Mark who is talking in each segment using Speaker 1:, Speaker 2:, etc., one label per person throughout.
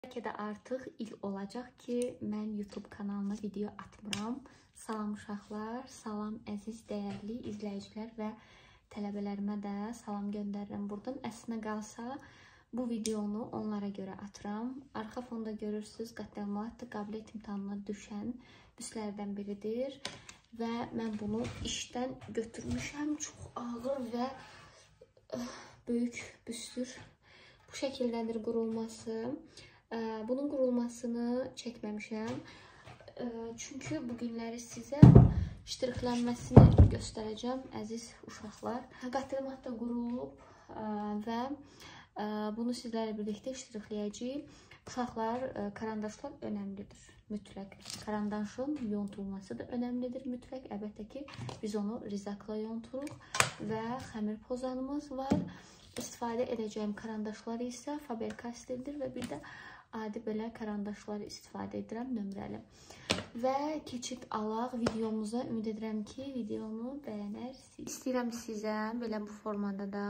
Speaker 1: Bəlkə də artıq il olacaq ki, mən YouTube kanalına video atmıram. Salam uşaqlar, salam əziz, dəyərli izləyicilər və tələbələrimə də salam göndərirəm buradan. Əslinə qalsa, bu videonu onlara görə atıram. Arxa fonda görürsünüz, qətləmat qabiliyyət imtahanına düşən büslərdən biridir. Və mən bunu işdən götürmüşəm. Çox ağır və böyük büstür. Bu şəkildədir qurulması. Bunun qurulmasını çəkməmişəm. Çünki bu günləri sizə ştrixlənməsini göstərəcəm, əziz uşaqlar. Qətləmatda qurulub və bunu sizlərlə birlikdə ştrixləyəcəyik. Uşaqlar, karandaşlar önəmlidir, mütləq. Karandaşın yontulması da önəmlidir, mütləq. Əlbəttə ki, biz onu rizakla yonturuq və xəmir pozanımız var. İstifadə edəcəyim karandaşlar isə Faber-Castell'dir və bir də adi belə karandaşları istifadə edirəm, nömrəli. Və keçid alaq videomuza. Ümid edirəm ki, videonu bəyənərsiniz. İstəyirəm sizə belə bu formada da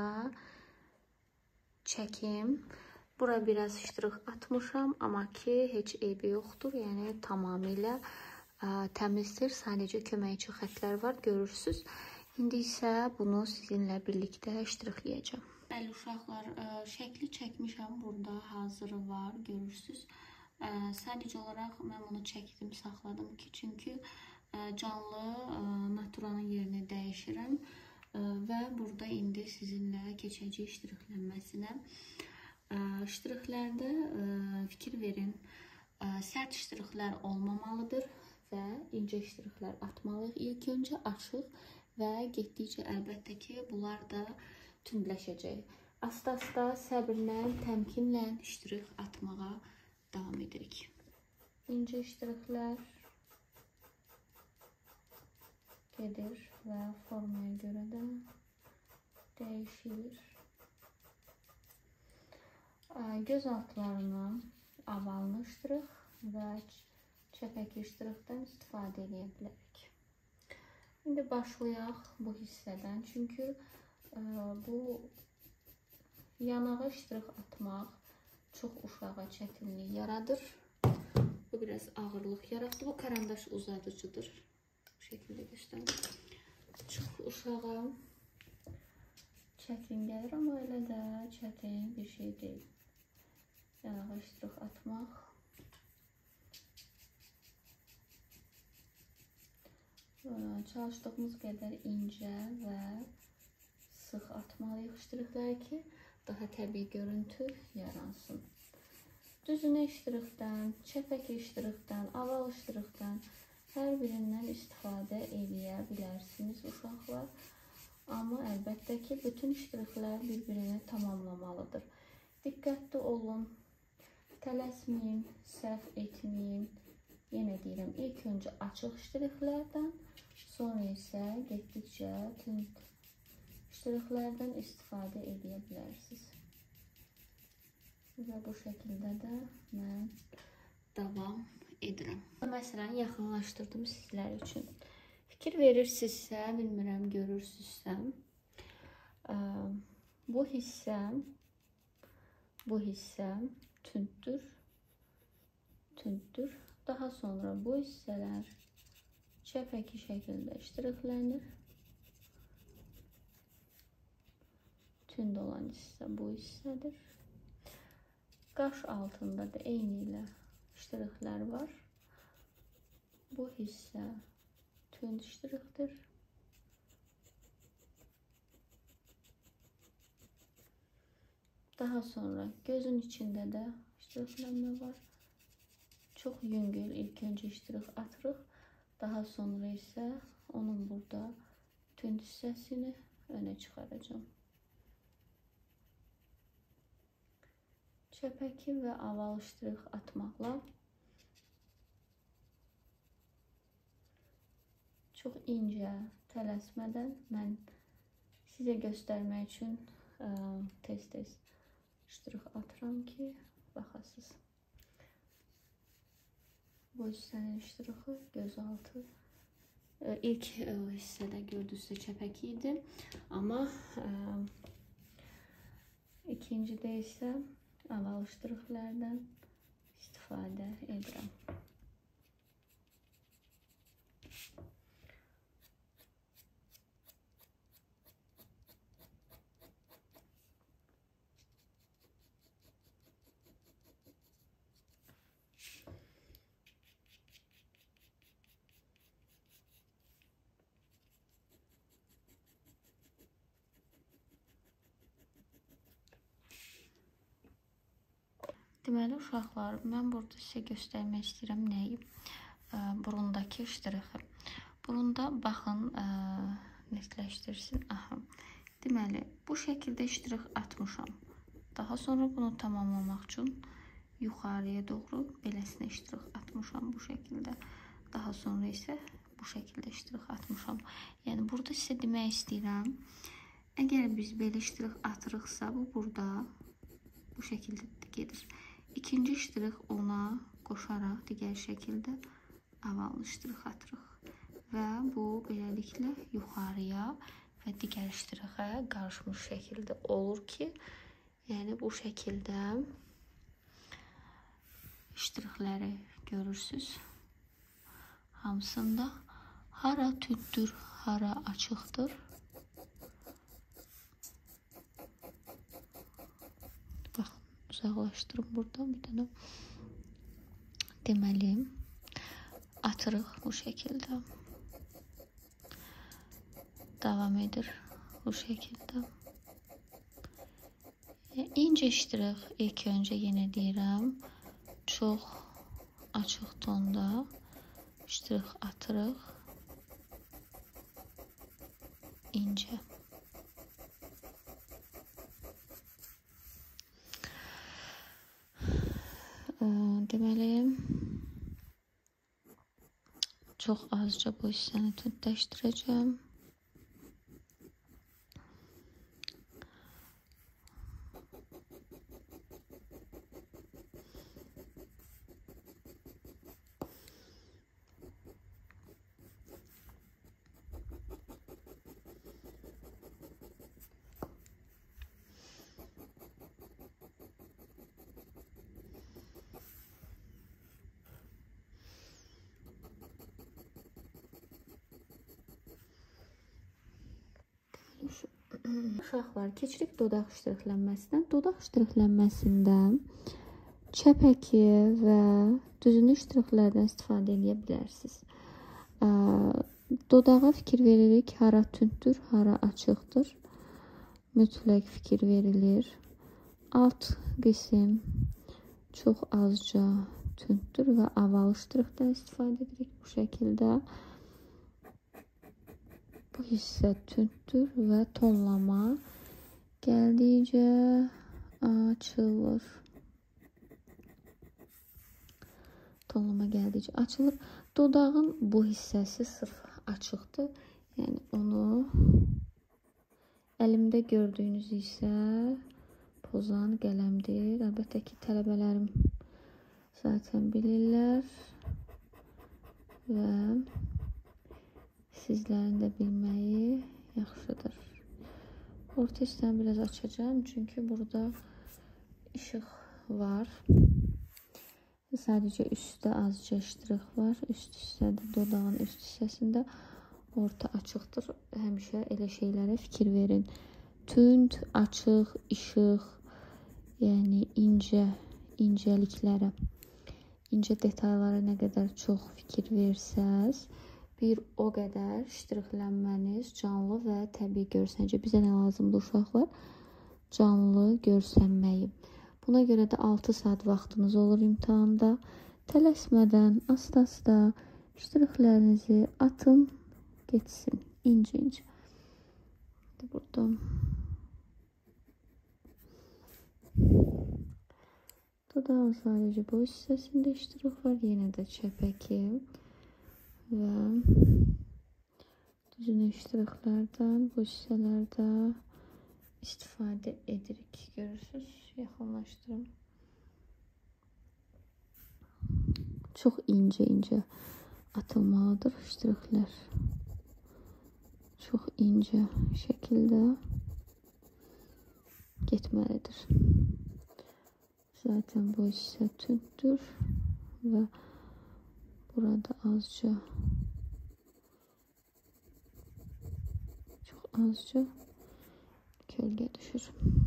Speaker 1: çəkim. Bura biraz ştrix atmışam, amma ki, heç eybi yoxdur. Yəni, tamamilə təmizdir. Sadəcə köməkçi xətlər var, görürsünüz. İndi isə bunu sizinlə birlikdə ştrixləyəcəm. Bəli, uşaqlar, şəkli çəkmişəm. Burada hazırı var, görürsünüz. Sadəcə olaraq mən bunu çəkdim, saxladım ki, çünki canlı naturanın yerini dəyişirəm və burada indi sizinlə keçəcək ştrixlənməsinə. Ştrixlərdə fikir verin, sərt ştrixlər olmamalıdır və incə ştrixlər atmalıyıq. İlk öncə açıq və getdikcə əlbəttə ki, bunlar da tündləşəcək. Asta-asta səbirlə, təmkinlə ştrix atmağa davam edirik. İncə ştrixlər gedir və formaya görə də dəyişir. Göz altlarına avallı ştrix və çəpəki ştrixdən istifadə edə bilərik. İndi başlayaq bu hissədən, çünki bu yanağa ştrix atmaq çox uşağa çətinlik yaradır. Bu biraz ağırlıq yaratdı. Bu karandaş uzadıcıdır. Bu şəkildə göstərim. Çox uşağa çətin gəlir, amma elə də çətin bir şey deyil. Yanağa ştrix atmaq. Çalışdığımız qədər incə və sıx atmalıyıq ştrixləri ki, daha təbii görüntü yaransın. Düzünə ştrixdən, çəpəki ştrixdən, aval ştrixdən hər birindən istifadə edə bilərsiniz uşaqlar. Amma əlbəttə ki, bütün ştrixlər bir-birini tamamlamalıdır. Diqqətli olun, tələsməyin, səhv etməyin. Yenə deyirəm, ilk öncə açıq ştrixlərdən, sonra isə getdikcə tünd ştrixlərdən istifadə edə bilərsiniz. Və bu şəkildə də mən davam edirəm. Məsələn, yaxınlaşdırdım sizlər üçün. Fikir verirsinizsə, bilmirəm, görürsünüzsə, bu hissə tünddür. Daha sonra bu hissələr çəpəki şəkildə ştrixlənir. Tünd olan hissə bu hissədir. Qaş altında da eyni ilə ştrixlər var. Bu hissə tünd ştrixdir. Daha sonra gözün içində də ştrixlənmə var. Çox yüngül ilk öncə ştrix atırıq. Daha sonra isə onun burada tünd hissəsini önə çıxaracağım. Çəpəki və aval ştrix atmaqla çox incə, tələsmədən mən sizə göstərmək üçün tez-tez ştrix atıram ki, baxasınız. Bu hissənin ştrixi gözaltı. İlk hissədə gördüyünüzsə çəpəki idi, amma ikincidə isə aval ştrixlərdən istifadə edirəm. Deməli, uşaqlar, mən burada sizə göstərmək istəyirəm nəyi? Burundakı ştrixi. Burunda baxın, netləşdirsin. Aha. Deməli, bu şəkildə ştrix atmışam. Daha sonra bunu tamamlamaq üçün yuxarıya doğru beləsinə ştrix atmışam bu şəkildə. Daha sonra isə bu şəkildə ştrix atmışam. Yəni, burada sizə demək istəyirəm, əgər biz belə ştrix atırıqsa, bu burada bu şəkildə gedir. İkinci ştrix ona qoşaraq digər şəkildə avallı ştrix atırıq. Və bu beləliklə yuxarıya və digər ştrixə qarışmış şəkildə olur ki, yəni bu şəkildə ştrixləri görürsünüz. Hamısında hara tündür, hara açıqdır. Uzaqlaşdırım buradan bir dənə. Deməli, atırıq bu şəkildə. Davam edir bu şəkildə. İncə ştrix ilk öncə yenə deyirəm. Çox açıq tonda ştrix atırıq. İncə. Deməli, çox azca bu hissəni tündləşdirəcəm. Uşaqlar, keçirik dodaq ştrixlənməsindən. Dodaq ştrixlənməsində çəpəki və düzünü ştrixlərdən istifadə edə bilərsiniz. Dodağa fikir veririk, hara tündür, hara açıqdır. Mütləq fikir verilir. Alt qism çox azca tündür və aval ştrixdən istifadə edirik bu şəkildə. Bu hissə tündür və tonlama gəldikcə açılır. Tonlama gəldikcə açılır. Dodağın bu hissəsi sırf açıqdır. Yəni onu əlimdə gördüyünüz isə pozan qələmdir. Əlbəttə ki, tələbələrim zaten bilirlər və sizlərin də bilməyi yaxşıdır. Orta hissəni biraz açacağım, çünki burada işıq var. Sadəcə üstdə azca ştrix var. Üst hissədə, dodağın üst hissəsində orta açıqdır. Həmişə elə şeylərə fikir verin. Tünd, açıq, işıq, yəni incəliklərə, incə detallara nə qədər çox fikir versəz, bir o qədər ştrixlənməniz canlı və təbii görsəncə. Bizə nə lazımdır uşaqlar? Canlı görsənməyi. Buna görə də 6 saat vaxtınız olur imtahanda. Tələsmədən, asta-asta ştrixlərinizi atın, geçsin. İnci-inci. Buradan. Dodağın sadəcə bu hissəsində ştrix var. Yenə də çəpəki və düzünü ştrixlərdən bu hissələrdə istifadə edirik. Görürsünüz, yaxınlaşdırım. Çox incə atılmalıdır ştrixlər. Çox incə şəkildə getməlidir. Zaten bu hissə tündür və burada azca, çox azca kölgə düşür.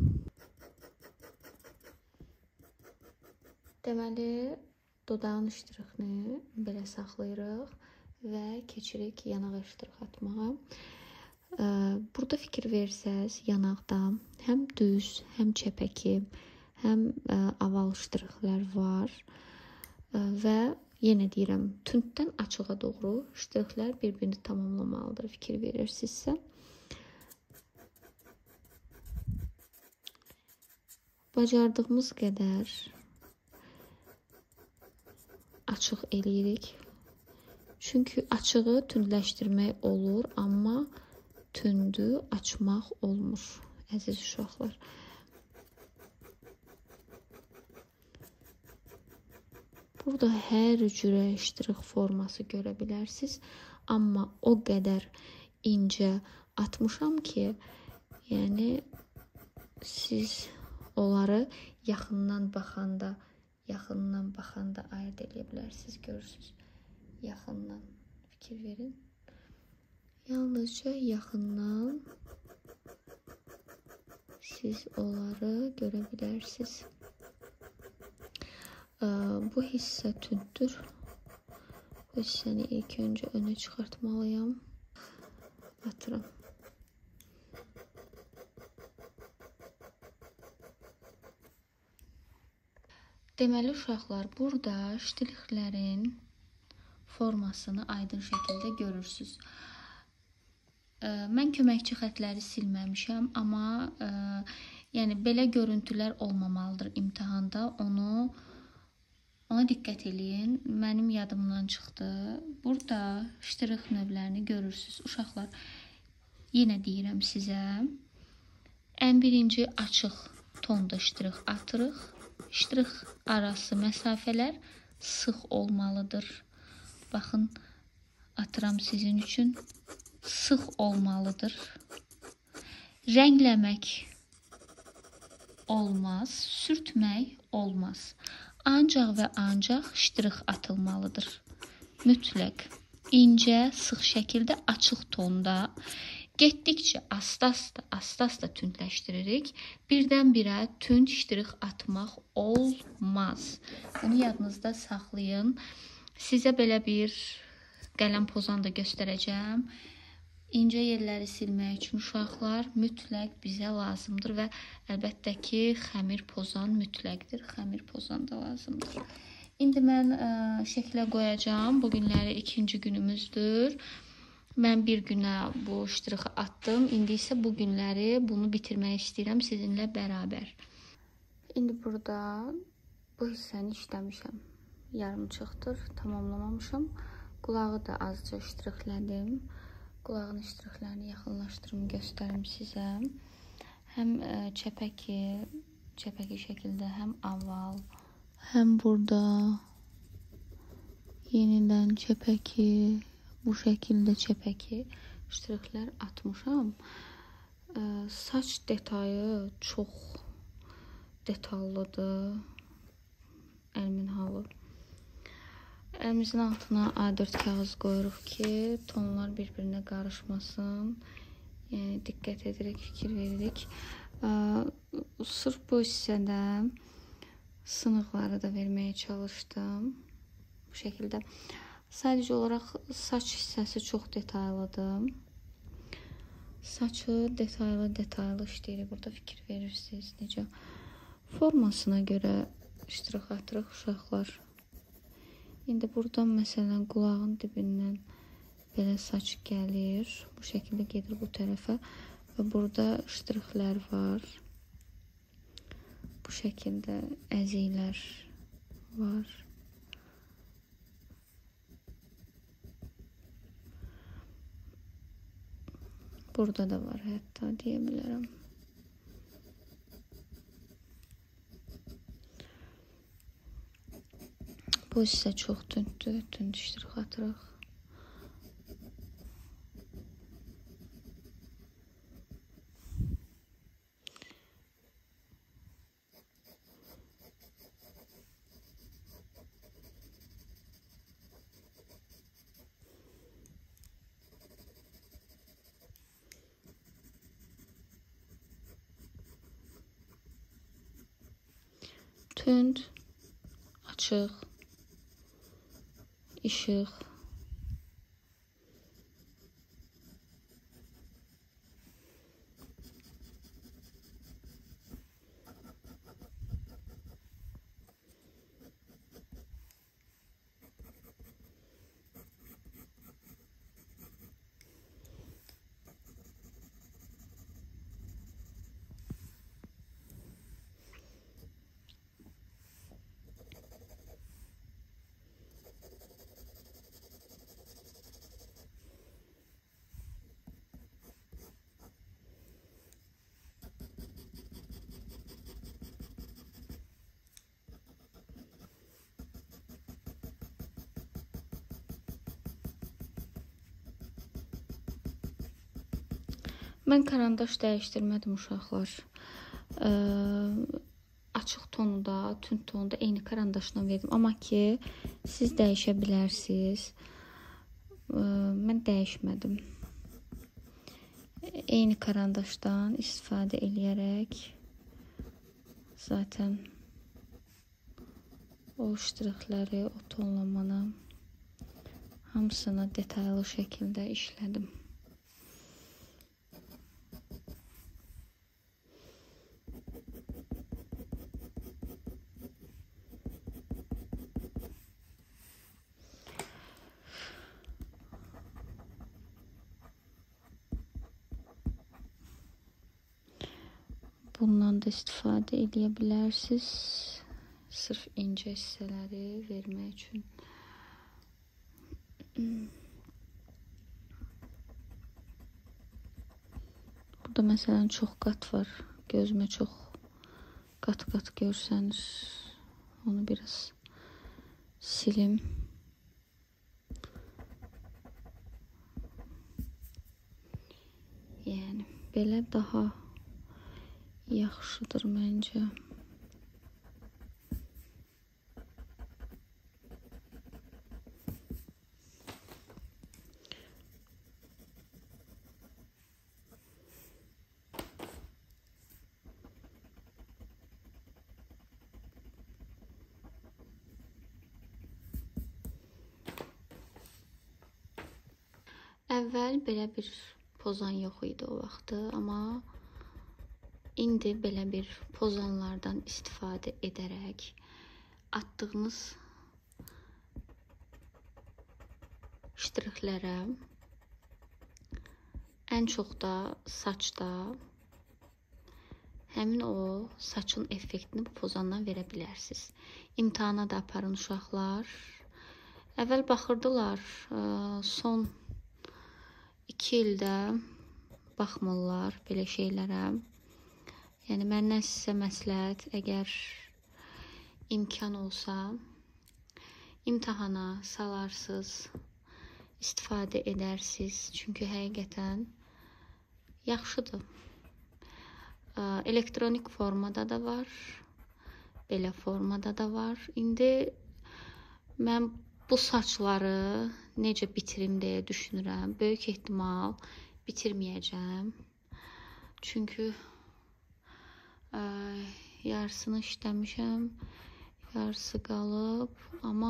Speaker 1: Deməli, dodağın iştirixini belə saxlayırıq və keçirik yanağa iştirix atmağa. Burada fikir versəz, yanaqda həm düz, həm çəpəki, həm aval iştirixlər var və yenə deyirəm, tünddən açığa doğru iştirixlər bir-birini tamamlamalıdır, fikir verirsinizsə. Bacardığımız qədər açıq eləyirik. Çünki açığı tündləşdirmək olur, amma tündü açmaq olmur, əziz uşaqlar. Burada hər cürə iştirix forması görə bilərsiniz, amma o qədər incə atmışam ki, yəni siz onları yaxından baxanda ayırt edə bilərsiniz, görürsünüz. Yaxından fikir verin. Yalnızca yaxından siz onları görə bilərsiniz. Bu hissə tündür. Bu hissəni ilk öncə önə çıxartmalıyam. Atıram. Deməli uşaqlar, burada ştilixlərin formasını aydın şəkildə görürsünüz. Mən köməkçi xətləri silməmişəm, amma yəni belə görüntülər olmamalıdır imtahanda. Ona diqqət eləyin. Mənim yadımdan çıxdı. Burada ştrix növlərini görürsünüz. Uşaqlar, yenə deyirəm sizə. Ən birinci açıq tonda ştrix atırıq. Ştrix arası məsafələr sıx olmalıdır. Baxın, atıram sizin üçün. Sıx olmalıdır. Rəngləmək olmaz, sürtmək olmaz. Ancaq və ancaq ştrix atılmalıdır. Mütləq incə, sıx şəkildə, açıq tonda. Getdikcə asta-asta tündləşdiririk. Birdən-birə tünd ştrix atmaq olmaz. Bunu yadınızda saxlayın. Sizə belə bir qələm pozan da göstərəcəm. İncə yerləri silmək üçün uşaqlar mütləq bizə lazımdır və əlbəttə ki, xəmir pozan mütləqdir. Xəmir pozan da lazımdır. İndi mən şəklə qoyacağım. Bugünləri ikinci günümüzdür. Mən bir günə bu ştrixi atdım. İndi isə bu günləri bunu bitirmək istəyirəm sizinlə bərabər. İndi burada bu hissəni işləmişəm. Yarımçıqdır, tamamlamamışam. Qulağı da azca ştrixlədim. Qulağın ştrixlərini yaxınlaşdırım, göstərim sizə. Həm çəpəki şəkildə, həm aval, həm burada yenidən çəpəki, bu şəkildə çəpəki ştrixlər atmışam. Saç detayı çox detallıdır. Əlimin halı. Əlimizin altına A4 kağız qoyuruq ki, tonlar bir-birinə qarışmasın. Yəni, diqqət edirik, fikir veririk. Sırf bu hissədə sınıqları da verməyə çalışdım. Bu şəkildə. Sadəcə olaraq saç hissəsi çox detaylıdır. Saçı detaylı işləyirik. Burada fikir verirsiniz necə. Formasına görə ştrix atırıq uşaqlar. İndi buradan məsələn qulağın dibindən belə saç gəlir. Bu şəkildə gedir bu tərəfə və burada ştrixlər var. Bu şəkildə əziklər var. Burada da var hətta deyə bilərəm. Bu hissə çox tündür, tünd ştrix atırıq. tünd, açıq, işıq. Mən karandaş dəyişdirmədim uşaqlar. Açıq tonu da, tünd tonu da eyni karandaşla verdim. Amma ki, siz dəyişə bilərsiniz. Mən dəyişmədim. Eyni karandaşdan istifadə eləyərək zaten o ştrixləri, o tonlamanı hamısını detaylı şəkildə işlədim. Bundan da istifadə edə bilərsiniz. Sırf incə hissələri vermək üçün. Burada məsələn çox qat var. Gözümə çox qat-qat görsəniz onu biraz silim. Yəni belə daha yaxşıdır məncə. Əvvəl belə bir pozan yox idi o vaxtı, amma indi belə bir pozanlardan istifadə edərək atdığınız ştrixlərə ən çox da saçda həmin o saçın effektini bu pozandan verə bilərsiniz. İmtahana da aparın uşaqlar. Əvvəl baxırdılar, son 2 ildə baxmırlar belə şeylərə. Yəni məndən sizə məsləhət, əgər imkan olsa, imtahana salarsınız, istifadə edərsiniz. Çünki həqiqətən yaxşıdır. Elektronik formada da var, belə formada da var. İndi mən bu saçları necə bitirim deyə düşünürəm. Böyük ehtimal bitirməyəcəm. Çünki yarısını işləmişəm, yarısı qalıb, amma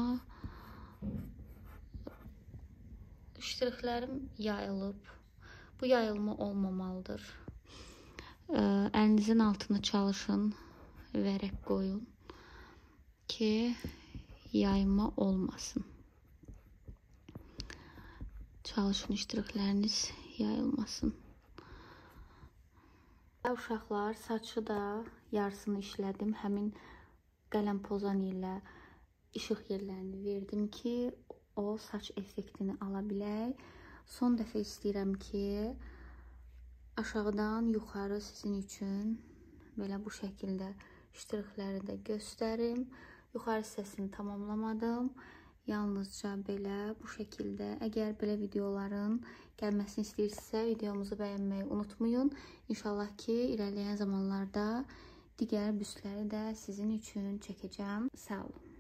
Speaker 1: ştrixlərim yayılıb. Bu yayılma olmamalıdır. Əlinizin altını çalışın, vərəq qoyun ki, yayılma olmasın. Çalışın ştrixləriniz yayılmasın. Uşaqlar, saçı da yarısını işlədim. Həmin qələm pozan ilə işıq yerlərini verdim ki, o saç effektini ala bilək. Son dəfə istəyirəm ki, aşağıdan yuxarı sizin üçün belə bu şəkildə ştrixləri də göstərim. Yuxarı hissəsini tamamlamadım. Yalnızca belə bu şəkildə. Əgər belə videoların gəlməsini istəyirsinizsə, videomuzu bəyənməyi unutmayın. İnşallah ki, irəliləyən zamanlarda digər büstləri də sizin üçün çəkəcəm. Sağ olun.